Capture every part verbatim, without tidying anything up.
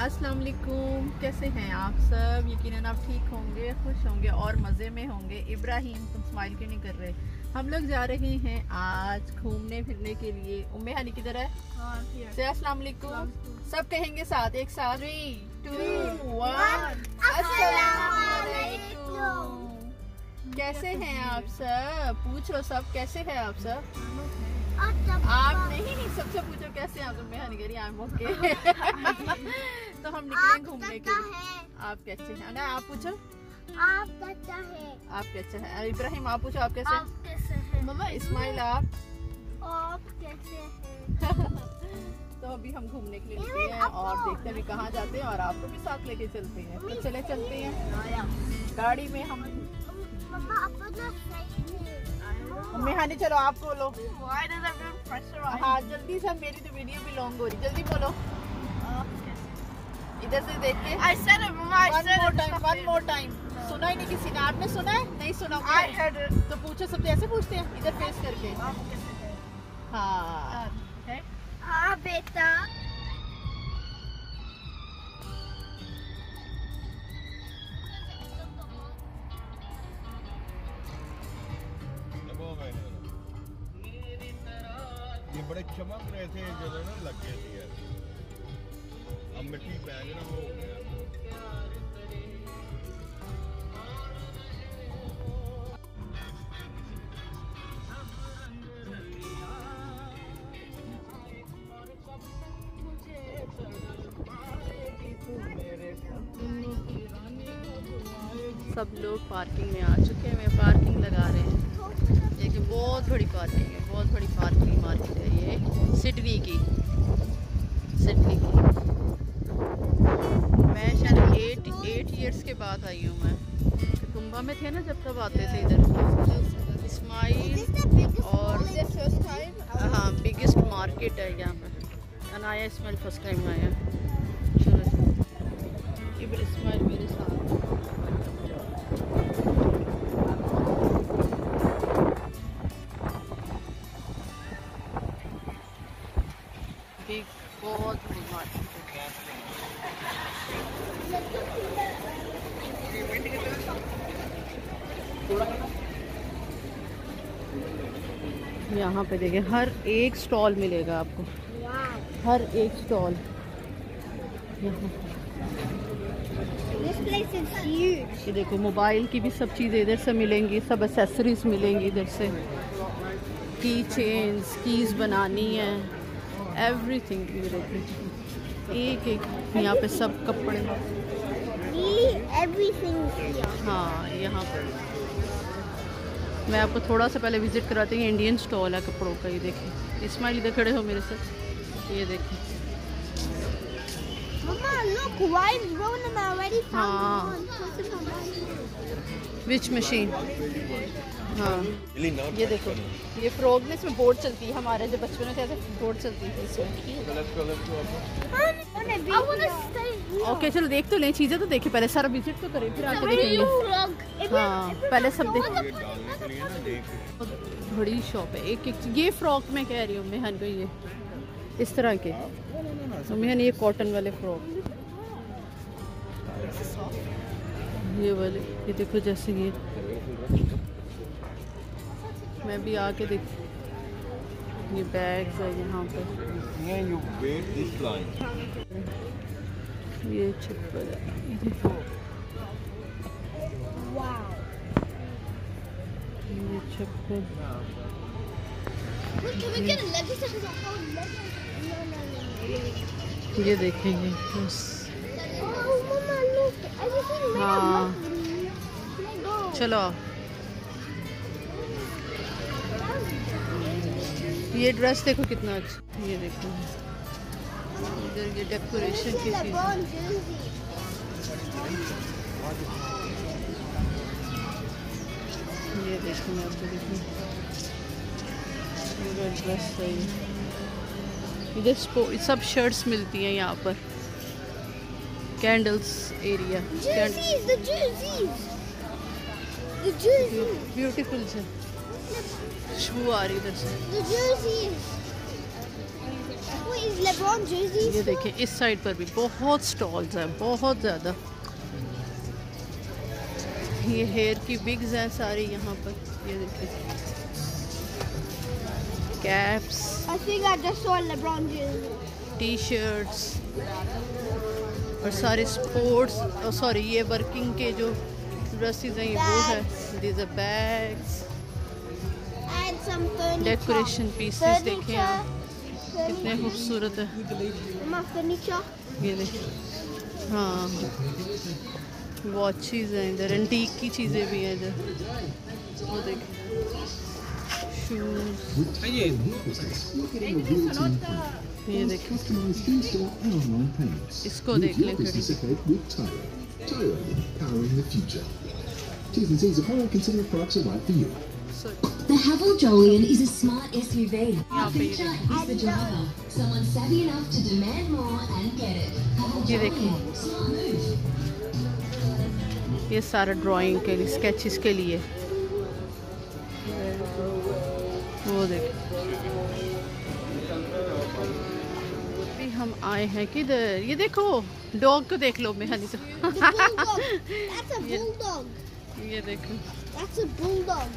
अस्सलाम वालेकुम, कैसे हैं आप सब। यकीनन आप ठीक होंगे, खुश होंगे और मज़े में होंगे। इब्राहिम तुम स्माइल क्यों नहीं कर रहे। हम लोग जा रहे हैं आज घूमने फिरने के लिए। उम्मे हानी किधर है? से अस्सलाम वालेकुम सब कहेंगे साथ, एक साथ। Three two one. अस्सलाम वालेकुम। कैसे हैं आप सब? पूछो सब कैसे हैं आप सब। आप नहीं नहीं सबसे पूछो कैसे हैं आप। मैं हनी करी आई एम ओके। तो हम निकले घूमने के लिए। आप कैसे हैं? ना आप पूछो आप कैसा है? आप कैसे हैं? इब्राहिम आप पूछो आप कैसे आप कैसे हैं? मम्मा इस्माइल आप आप कैसे हैं? तो अभी हम घूमने के लिए निकले हैं और देखते हैं कहाँ जाते हैं और आपको भी साथ लेके चलते हैं। तो चले चलते हैं गाड़ी में हम। मम्मा अपना सही है। मेहानी चलो आप बोलो। हाँ जल्दी से, मेरी तो वीडियो भी लॉन्ग हो रही। जल्दी बोलो इधर से देख के। I said it, Mama. I One said more it. time, one more time. सुना ही नहीं किसी ने। आपने सुना है? नहीं सुना। I heard it. तो पूछो सब ऐसे पूछते हैं इधर फेस करके। हाँ हाँ बेटा। ये बड़े चमक रहे थे जो ना लग गए थे यार। अब मिट्टी पे ना वो हो गया। सब लोग पार्किंग में आ चुके हैं। मैं पार्किंग लगा रहे हैं। देखिए बहुत बड़ी पार्किंग है, बहुत बड़ी पार्किंग मार्केट है ये सिडनी की। सिडनी की मैं शायद एट एट ईयर्स के बाद आई हूँ। मैं कुंभा में थे ना जब तब आते थे इधर। इस्माइल और हाँ बिगेस्ट मार्केट है यहाँ पर। अनाया इस्माइल फर्स्ट टाइम आया। चलो इस्माइल मेरे साथ। बहुत बड़ी मार्केट है। यहाँ पे देखिए हर एक स्टॉल मिलेगा आपको, हर एक स्टॉल। ये देखो मोबाइल की भी सब चीज़ें इधर से मिलेंगी, सब एक्सेसरीज मिलेंगी इधर से। की चेन्स, कीज बनानी है, एवरीथिंग। एक एक यहाँ पे सब कपड़े। हाँ यहाँ पर मैं आपको थोड़ा सा पहले विजिट कराती हूँ। इंडियन स्टॉल है कपड़ों का। ये देखिए इस्माइल इधर खड़े हो मेरे साथ। ये देखिए हाँ विच मशीन। हाँ ये देखो ये फ्रॉक में इसमें बोर्ड चलती है। हमारे जब बचपन में थे ऐसे बोर्ड चलती थी इसमें। ओके चलो देख तो लें, चीज़ें तो देखें पहले, सारा विजिट तो करें फिर आके देखेंगे। हाँ पहले सब देख। बड़ी शॉप है। एक एक ये फ्रॉक मैं कह रही हूँ मेहन को, ये इस तरह के मेहन, ये कॉटन वाले फ्रॉक। ये वाले ये देखो जैसे ये मैं भी आके देख। ये बैग्स है यहाँ पर। ये चप्पल है। ये चप्पल ये देखेंगे बस। हाँ चलो ये ड्रेस देखो कितना अच्छा। ये देखो इधर ये डेकोरेशन की चीज़। ये देखो मैं आपको देखूँ इधर ड्रेस है। इधर सब शर्ट्स मिलती हैं यहाँ पर। Candles area. ब्यूटीफुल से खुशबू आ रही इधर से। There's LeBron jerseys. ये देखें इस साइड पर भी बहुत स्टॉल्स हैं, बहुत ज़्यादा। ये हेयर की विग्स हैं सारी यहाँ पर, ये देखें caps, I think I just saw a LeBron jersey. T shirts और सारे स्पोर्ट्स, सॉरी ये वर्किंग के जो ड्रेसेस हैं ये वो है। These are bags, And some furniture. Decoration pieces देखें आप Furniture. कितने खूबसूरत है। Mama, furniture. ये देखें, हाँ वॉचेस हैं इधर, एंटीक की चीज़ें भी हैं इधर, वो देखें शूज, ये देखें इसको देख लें फिर। The Haval Jolian is a smart S U V. Yeah, Our feature is the driver. Someone savvy enough to demand more and get it. Haval ये देखो, Jolian, smart move. ये सारा ड्राइंग के लिए, स्केचेस के लिए, वो देखें। अभी हम आए हैं किधर, ये देखो डॉग को देख लो मेहनी तो। The bulldog. That's a Yeah. bulldog. ये देखो, That's a bulldog.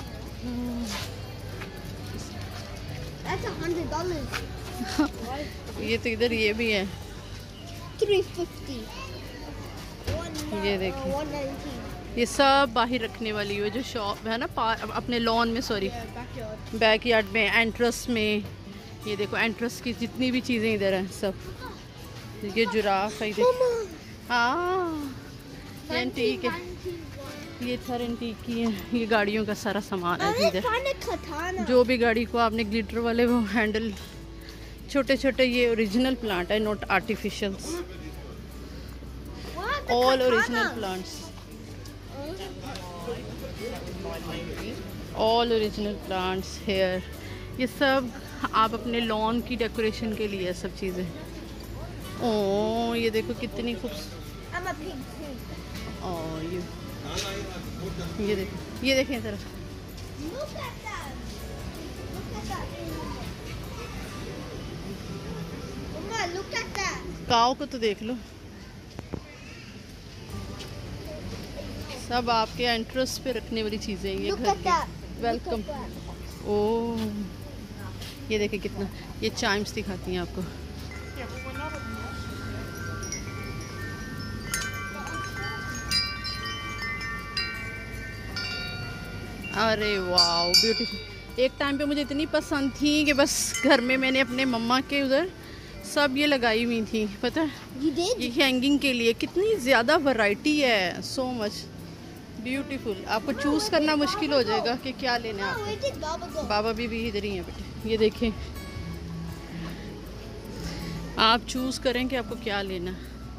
That's a hundred dollars. ये तो इधर ये भी है, Three fifty. ये देखिए। One ninety. ये सब बाहर रखने वाली वो जो शॉप है ना, पार अपने लॉन में, सॉरी Backyard. बैकयार्ड में, एंट्रस में। ये देखो एंट्रस की जितनी भी चीज़ें इधर हैं सब। ये जुराफ है इधर, Mama. हाँ ये एंटीक है, ये थर एंटीक की है। ये गाड़ियों का सारा सामान है I इधर, found a katana. जो भी गाड़ी को आपने ग्लिटर वाले वो हैंडल, छोटे छोटे, ये ओरिजिनल प्लांट है, not artificial, What? The all katana. Original plants, all original plants here. ये सब आप अपने लॉन की डेकोरेशन के लिए सब चीज़ें। ओ ये देखो कितनी खूबसूरत, I'm a pig too. ओ ये ये देखो, ये देखें ज़रा, Look at that. Look at that. Mama, look at that. काव को तो देख लो। सब आपके एंट्रेंस पे रखने वाली चीज़ें हैं ये Look घर at that. की। वेलकम। Look at that. ओ ये देखिए कितना, ये चाइम्स दिखाती हैं आपको। अरे वाह ब्यूटीफुल। एक टाइम पे मुझे इतनी पसंद थी कि बस घर में मैंने अपने मम्मा के उधर सब ये लगाई हुई थी, पता है You did? ये हैंगिंग के लिए। कितनी ज़्यादा वैरायटी है, सो मच ब्यूटीफुल। आपको चूज़ करना मुश्किल हो जाएगा कि क्या लेना है Oh, आपको। where did Baba go? बाबा भी, भी इधर ही हैं बेटे, ये देखें आप चूज़ करें कि आपको क्या लेना।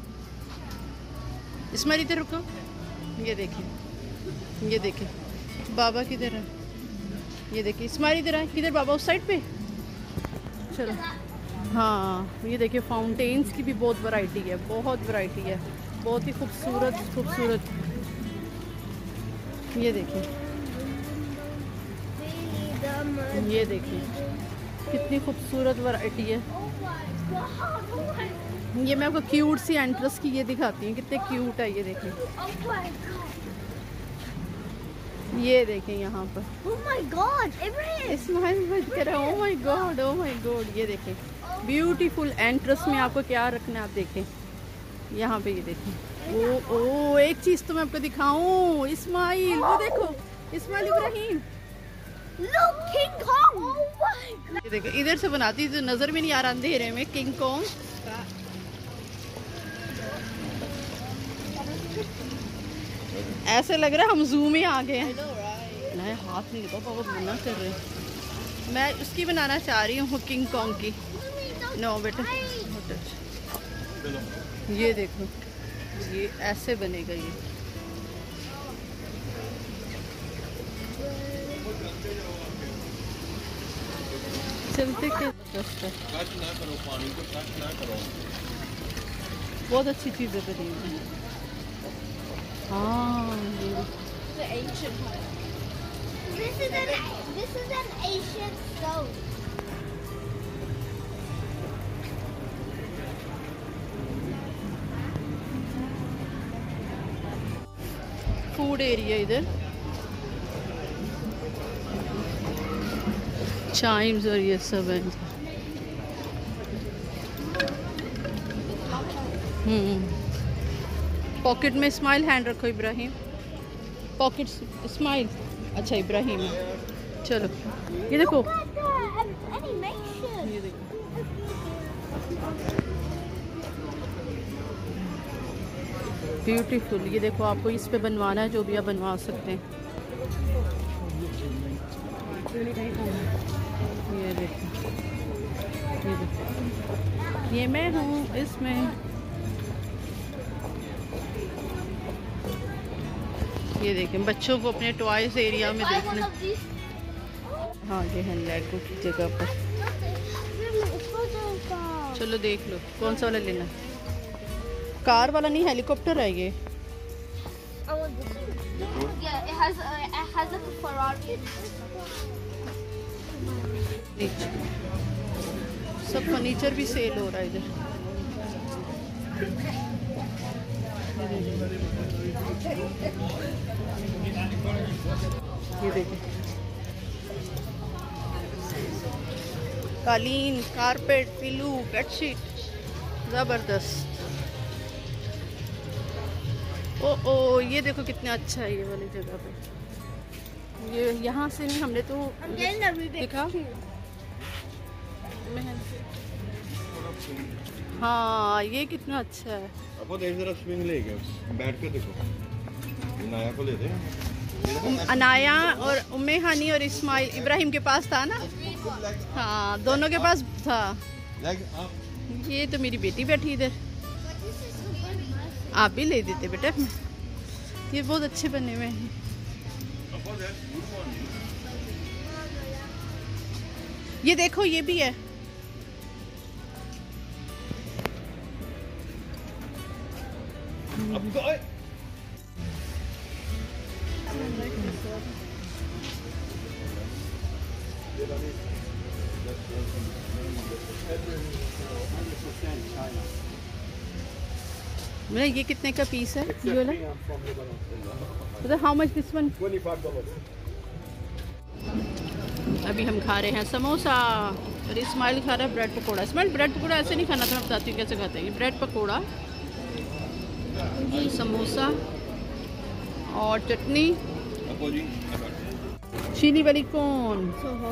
इसमें इधर रुको, ये देखें, ये देखें बाबा किधर है, ये देखिए इस्माइल इधर है, किधर बाबा, उस साइड पे। चलो हाँ ये देखिए फाउंटेन्स की भी बहुत वैरायटी है, बहुत वैरायटी है, बहुत ही खूबसूरत खूबसूरत। ये देखिए, ये देखिए कितनी खूबसूरत वैरायटी है। ये मैं आपको क्यूट सी एंट्रेंस की ये दिखाती हूँ, कितने क्यूट है। ये देखिए, ये देखें यहाँ पर। Oh my God, Ibrahim! Ismail मत करो, oh my god, oh my god. ये देखें ब्यूटीफुल एंट्रेंस में आपको क्या रखना है, आप देखें यहाँ पे। ये देखें, ओ ओ एक चीज़ तो मैं आपको दिखाऊं, इस्माइल वो देखो, Ismail Ibrahim, Look, King Kong! Oh my God! ये देखो इधर से बनाती तो नज़र भी नहीं आ रहा अंधेरे में, किंग कॉन्ग। ऐसे लग रहा है हम जू में आ गए हैं। मैं हाथ नहीं लगा, पापा मना कर रहे हैं। मैं उसकी बनाना चाह रही हूँ किंग कॉन्ग की। नो बेटा, ये देखो ये ऐसे बनेगा। ये चलते के रास्ता, टच ना करो पानी को, टच ना करो। बहुत अच्छी चीज़ें बनी हुई हैं। हाँ ये The ancient one. This is an this is an ancient stone. Food area इधर, चाइम्स और ये सब है। हम्म पॉकेट में स्माइल हैंड रखो इब्राहिम, पॉकेट स्माइल। अच्छा इब्राहिम, चलो ये देखो, ये देखो ब्यूटीफुल। ये देखो आपको इस पे बनवाना है जो भी आप बनवा सकते हैं। ये देखो, ये देखो, ये मैं हूँ इसमें। ये देखें बच्चों को अपने टॉयज एरिया में देखना। हाँ ये है लेगो की जगह पर। चलो देख लो कौन सा वाला लेना है। कार वाला नहीं, हेलीकॉप्टर है ये। सब फर्नीचर भी सेल हो रहा है इधर। ये देखिए कालीन, कारपेट, पिल्लू, बेडशीट, जबरदस्त। ओ ओ ये देखो कितना अच्छा है ये वाली जगह पे। ये यहाँ से नहीं, हमने तो देखा। हाँ ये कितना अच्छा है। आपको देख जरा स्विंग ले गया, बैठ के देखो। अनाया को ले दे। अनाया और उम्मे हानी और इस्माइल इब्राहिम के पास था ना। हाँ दोनों के पास था। ये तो मेरी बेटी बैठी इधर, आप भी ले देते बेटा। ये बहुत अच्छे बने हुए हैं। ये देखो ये भी है। अब तो मेरा ये कितने का पीस है ये वाला? मतलब हाउ मच दिस वन? अभी हम खा रहे हैं समोसा और इस्माइल खा रहा है ब्रेड पकोड़ा। इस्माइल ब्रेड पकोड़ा ऐसे नहीं खाना था, मैं बताती हूँ कैसे खाते हैं। ये ब्रेड पकोड़ा, समोसा और चटनी, चीनी वाली कौन।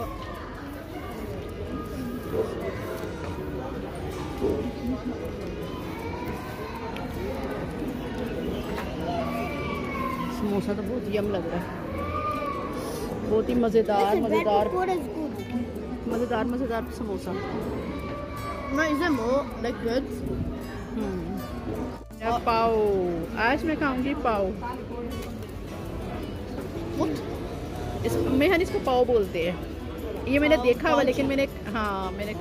समोसा तो बहुत यम लग रहा है, बहुत ही मज़ेदार मज़ेदार मज़ेदार मज़ेदार समोसा। पाव, आज मैं खाऊंगी पाव। इस मेहन इसको पाव बोलते हैं। ये मैंने देखा हुआ, लेकिन मैंने हाँ मैंने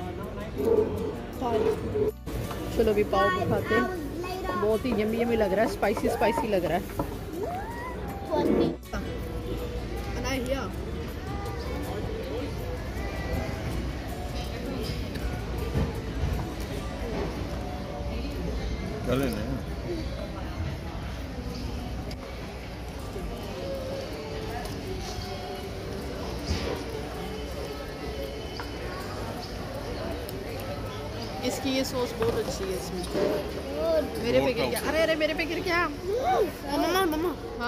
चलो भी पाव खाते हैं। बहुत ही यमी यमी लग रहा है, स्पाइसी स्पाइसी लग रहा है। चले ना इसकी ये सॉस बहुत अच्छी है इसमें। मेरे पे गिर गया, अरे अरे मेरे पे गिर गया। मम्मा मम्मा हाँ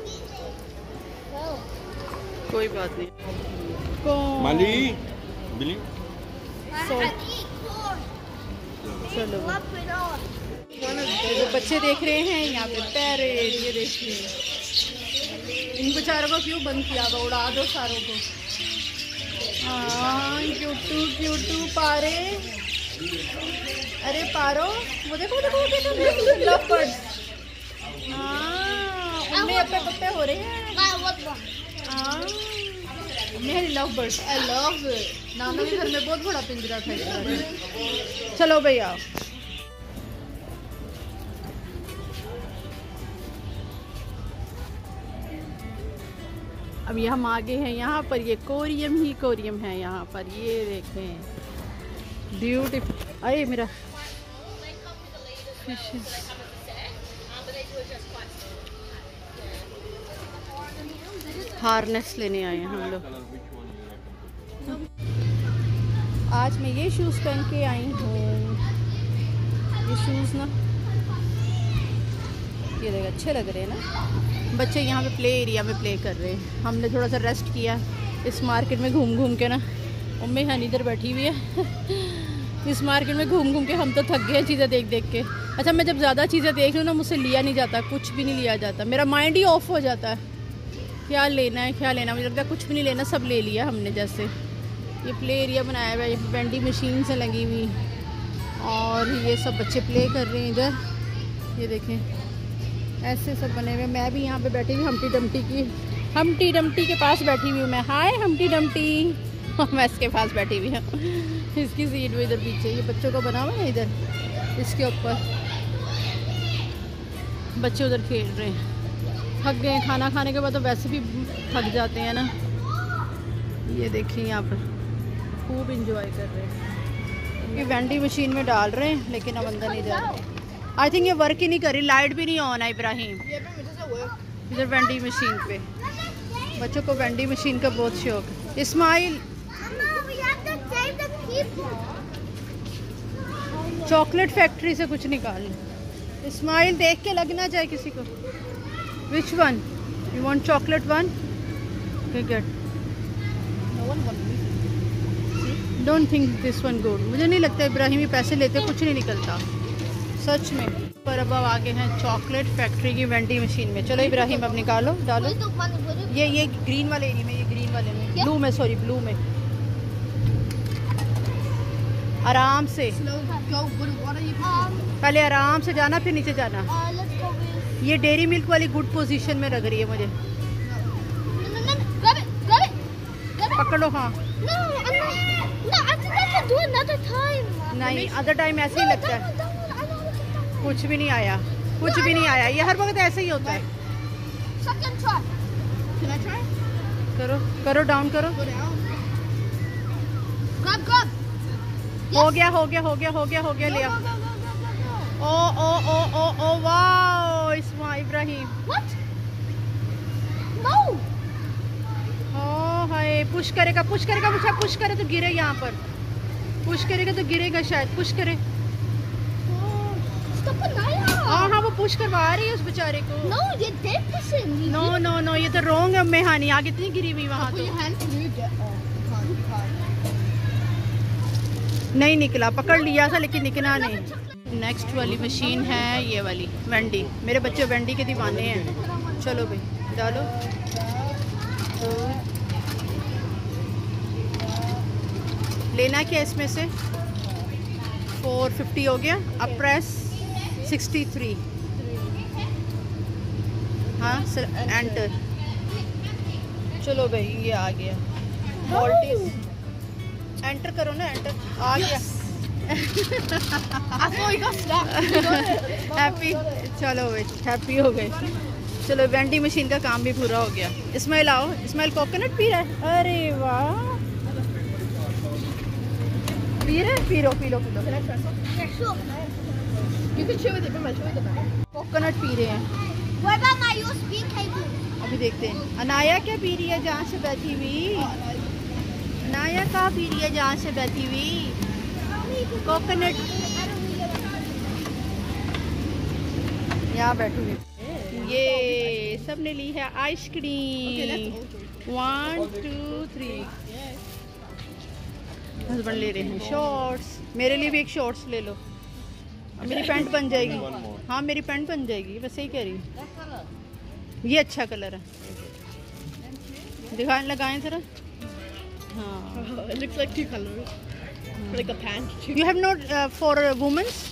कोई बात नहीं। कौन माली बिली चलो तो बच्चे देख रहे हैं यहाँ पे पैरेट। ये देखिए इन बेचारों को क्यों बंद किया हुआ, उड़ा दो सारों को। हाँ क्यूटू क्यूटू पारे, अरे पारो वो देखो देखो देखो लव बर्ड्स। हाँ उनमें अपने पप्पे हो रहे हैं। हाँ मेरे लव बर्ड्स, आई लव। नाना के घर में बहुत बड़ा पिंजरा था। चलो भैया अभी हम आगे हैं यहाँ पर। ये कोरियम ही कोरियम है यहाँ पर। ये देखें ब्यूटीफुल। अरे मेरा फिश हार्नेस लेने आए हैं हम लोग। आज मैं ये शूज़ पहन के आई हूँ। ये शूज़ ना, ये देख अच्छे लग रहे हैं ना। बच्चे यहाँ पे प्ले एरिया में प्ले कर रहे हैं। हमने थोड़ा सा रेस्ट किया इस मार्केट में घूम घूम के ना। उम्मी हनी इधर बैठी हुई है। इस मार्केट में घूम घूम के हम तो थक गए हैं चीज़ें देख देख के। अच्छा, मैं जब ज़्यादा चीज़ें देख लूँ ना, मुझसे लिया नहीं जाता, कुछ भी नहीं लिया जाता। मेरा माइंड ही ऑफ हो जाता है। क्या लेना है क्या लेना, मुझे लगता है कुछ भी नहीं लेना, सब ले लिया हमने। जैसे ये प्ले एरिया बनाया हुआ है, ये वेंडिंग मशीन से लगी हुई, और ये सब बच्चे प्ले कर रहे हैं इधर। ये देखें ऐसे सब बने हुए। मैं भी यहाँ पे बैठी हुई हम्टी डम्टी की हम्टी डम्टी के पास बैठी हुई हूँ मैं। Hi Humpty Dumpty. मैं इसके पास बैठी हुई हूँ, इसकी सीट में इधर पीछे। ये बच्चों का बना हुआ है इधर, इसके ऊपर बच्चे उधर खेल रहे हैं। थक गए हैं, खाना खाने के बाद तो वैसे भी थक जाते हैं ना। ये देखिए यहाँ पर खूब इंजॉय कर रहे हैं। ये वेंडिंग मशीन में डाल रहे हैं, लेकिन अब अंदर नहीं जा रहे। आई थिंक ये वर्क ही नहीं कर रही, लाइट भी नहीं ऑन है इब्राहिम। इधर वेंडिंग मशीन पे बच्चों को वेंडिंग मशीन का बहुत शौक। इस्माइल चॉकलेट फैक्ट्री से कुछ निकाल। इस्माइल देख के लगना चाहिए किसी को। Which one? You want chocolate one? Okay, get. No one wants. Don't think this one good. मुझे नहीं लगता इब्राहिम ये पैसे लेते कुछ नहीं निकलता सच में। पर अब अब आगे हैं चॉकलेट फैक्ट्री की वेंडिंग मशीन में। चलो इब्राहिम अब निकालो, डालो। ये ये ग्रीन वाले एरिया में, ये ग्रीन वाले में, ब्लू में, सॉरी ब्लू में। आराम से पहले आराम से जाना, फिर नीचे जाना। ये डेयरी मिल्क वाली गुड पोजीशन में लग रही है मुझे। पकड़ो। हाँ नहीं, अदर टाइम ऐसे ही लगता है। कुछ भी नहीं आया, कुछ भी नहीं आया। ये हर वक्त ऐसे ही होता है। करो करो, डाउन करो। हो गया हो गया हो गया हो गया हो गया, ले आओ। ओ ओ ओ ओ ओ wow Ismail Ibrahim. What? No. ओ हाय, पुश करेगा पुश करेगा मुझे पुश करे तो गिरे। यहाँ पर पुश करेगा तो गिरेगा शायद। पुश करे। हाँ हाँ वो पुश करवा रही है उस बेचारे को। No, you're dead pushing. No no no, ये तो रॉन्ग है। मैं हानी आगे इतनी गिरी हुई वहाँ तो नहीं निकला। पकड़ लिया था लेकिन निकला नहीं। नेक्स्ट वाली मशीन है ये वाली वेंडी। मेरे बच्चे वेंडी के दीवाने हैं। चलो भाई डालो। लेना क्या इसमें से? फोर फिफ्टी हो गया। अब प्रेस सिक्सटी थ्री। हाँ सर, एंटर। चलो भाई ये आ गया। मॉल्टीज एंटर करो ना, एंटर आ गया। हैप्पी। चलो भाई हैप्पी हो गए। चलो वेंडिंग मशीन का काम भी पूरा हो गया। इस्माइल आओ। इस्माइल कोकोनट पी रहा है। अरे वाह, पी रहे? पी लो पी लो पी लो। कोकोनट पी रहे हैं। What about my U S B cable? अभी देखते हैं अनाया क्या पी रही है जहाँ से बैठी हुई। अनाया कहाँ पी रही है जहाँ से बैठी हुई? कोकोनट यहाँ बैठी हुई। ये सबने ली है ice cream. One two three. Husband ले रहे हैं शॉर्ट्स। मेरे लिए भी एक शॉर्ट्स ले लो, मेरी पैंट बन जाएगी। हाँ मेरी पैंट बन जाएगी, बस यही कह रही हूँ। ये अच्छा कलर है, दिखाने लगाएं जरा। हाँ It looks like two colors, like a pant. You have not for womens.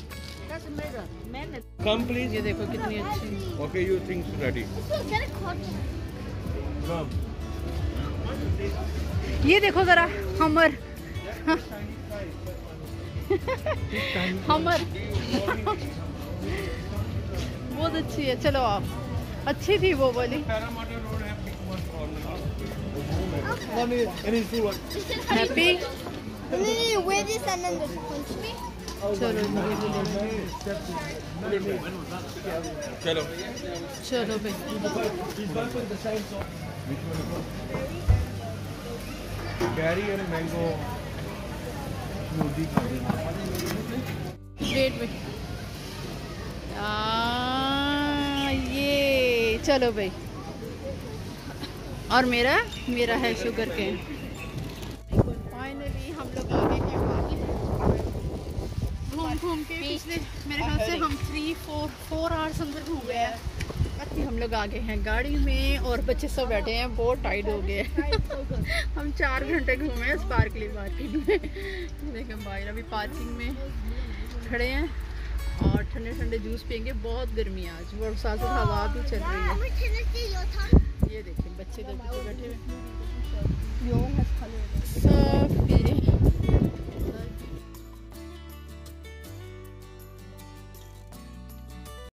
Come please. ये देखो कितनी अच्छी। Okay, you things ready. Get a cotton. Come. ये देखो जरा हमर। हमर बहुत अच्छी है। चलो आप, अच्छी थी वो वाली। Parramatta Road है, pick one corner. One is, and is two one. Happy. And then you wear this and then just punch me. चलो चलो चलो भाई kairi and mango smoothie wait में आ, ये चलो भाई और मेरा मेरा है शुगर केन। फाइनली हम लोग आ गए हैं वापस। घूम घूम के पिछले मेरे ख्याल से हम थ्री फोर फोर आवर्स अंदर घूम गए हैं। अभी हम लोग आ गए हैं गाड़ी में और बच्चे सब बैठे हैं, बहुत टाइट हो गए हैं। हम चार घंटे घूमे हैं स्पार्कली पार्किंग में। देखें भाई अभी पार्किंग में खड़े हैं और ठंडे ठंडे जूस पियेंगे। बहुत गर्मी है आज और साथ साथ हवा भी चल रही है। ये देखिए बच्चे तो पीछे बैठे हुए सब पी रहे हैं।